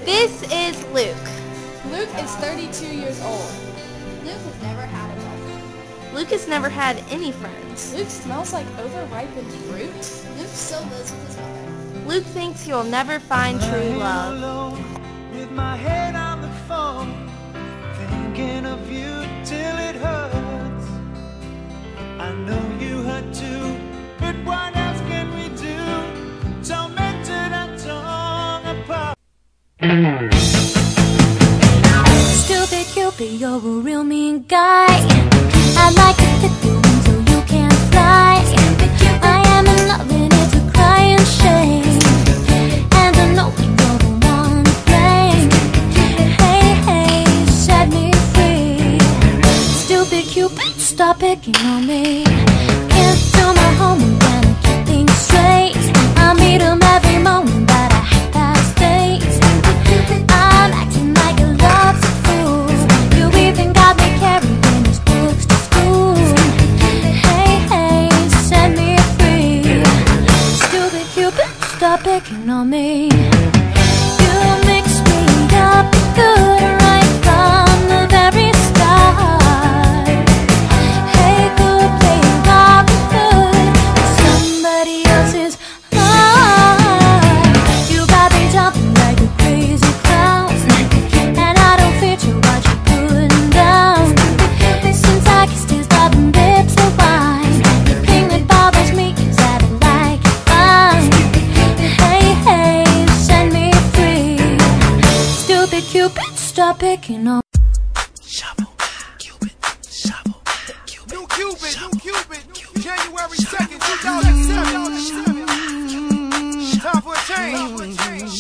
This is Luke. Luke is 32 years old. Luke has never had a girlfriend. Luke has never had any friends. Luke smells like overripened fruit. Luke still lives with his mother. Luke thinks he'll never find true love. Alone, with my head on the phone, thinking of you till it hurts. I know you hurt too, but what else can we do? Tormented and torn apart. Stupid Cupid, you're a real mean guy. I'd like to fit you until you can't fly. I am in love and it's a crying shame, and I know you're the one to blame. Hey, hey, set me free. Stupid Cupid, stop picking on me. Can't do my homework and I keep things straight. I meet him every morning but I half past 8. I'm acting like a lovesick fool. You even got me carrying his books to school. Hey, hey, set me free. Stupid Cupid, stop picking on me. You mix me up good right from the very start. Hey, good, play Robin Hood with somebody else's heart. You got me jumping like a crazy clown, and I don't fit you what you're putting down. Since I kissed his loving lips of wine, the thing that bothers me is that I like it fine. Hey, hey, set me free. Stupid Cupid, stop picking on. New Cupid, January 2nd, 2007. Time for a change.